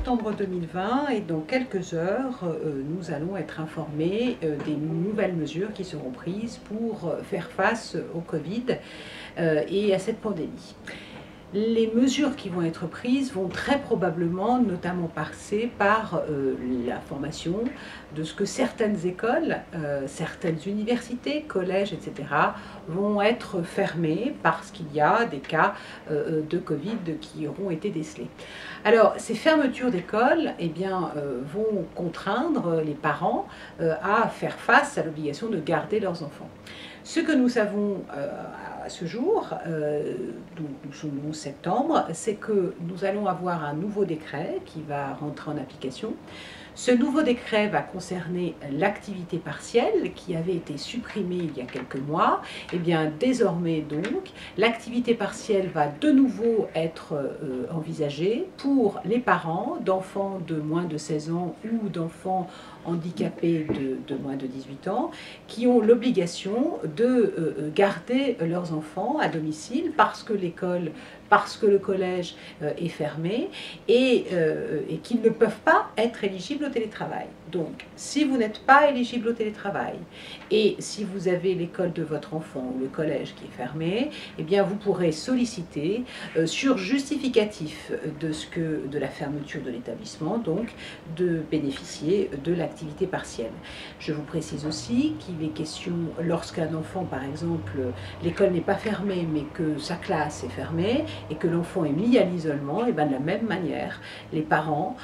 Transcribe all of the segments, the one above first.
septembre 2020 et dans quelques heures, nous allons être informés des nouvelles mesures qui seront prises pour faire face au Covid et à cette pandémie. Les mesures qui vont être prises vont très probablement notamment passer par la formation de ce que certaines écoles, certaines universités, collèges, etc. vont être fermées parce qu'il y a des cas de Covid qui auront été décelés. Alors, ces fermetures d'écoles vont contraindre les parents à faire face à l'obligation de garder leurs enfants. Ce que nous savons à ce jour, nous sommes le 11 septembre, c'est que nous allons avoir un nouveau décret qui va rentrer en application. Ce nouveau décret va concerner l'activité partielle qui avait été supprimée il y a quelques mois. Et bien désormais donc, l'activité partielle va de nouveau être envisagée pour les parents d'enfants de moins de 16 ans ou d'enfants handicapés de moins de 18 ans qui ont l'obligation de garder leurs enfants à domicile parce que l'école, parce que le collège est fermé et qu'ils ne peuvent pas être éligibles au télétravail. Donc, si vous n'êtes pas éligible au télétravail et si vous avez l'école de votre enfant ou le collège qui est fermé, eh bien vous pourrez solliciter sur justificatif de la fermeture de l'établissement, donc de bénéficier de l'activité partielle. Je vous précise aussi qu'il est question, lorsqu'un enfant, par exemple, l'école n'est pas fermée mais que sa classe est fermée et que l'enfant est mis à l'isolement, et bien de la même manière, le parent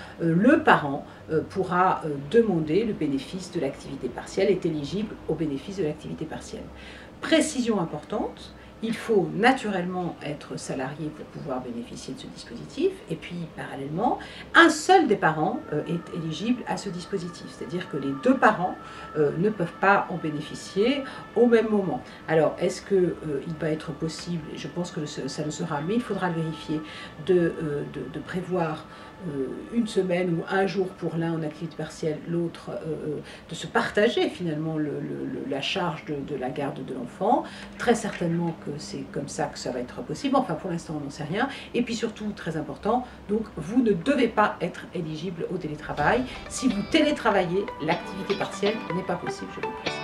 pourra demander le bénéfice de l'activité partielle, est éligible au bénéfice de l'activité partielle. Précision importante, il faut naturellement être salarié pour pouvoir bénéficier de ce dispositif et puis parallèlement, un seul des parents est éligible à ce dispositif, c'est-à-dire que les deux parents ne peuvent pas en bénéficier au même moment. Alors, est-ce qu'il va être possible, et je pense que ça le sera, mais il faudra le vérifier, de prévoir une semaine ou un jour pour l'un en activité partielle, l'autre de se partager finalement la charge de la garde de l'enfant. Très certainement que c'est comme ça que ça va être possible, enfin pour l'instant on n'en sait rien. Et puis surtout, très important, donc vous ne devez pas être éligible au télétravail. Si vous télétravaillez, l'activité partielle n'est pas possible, je vous le précise.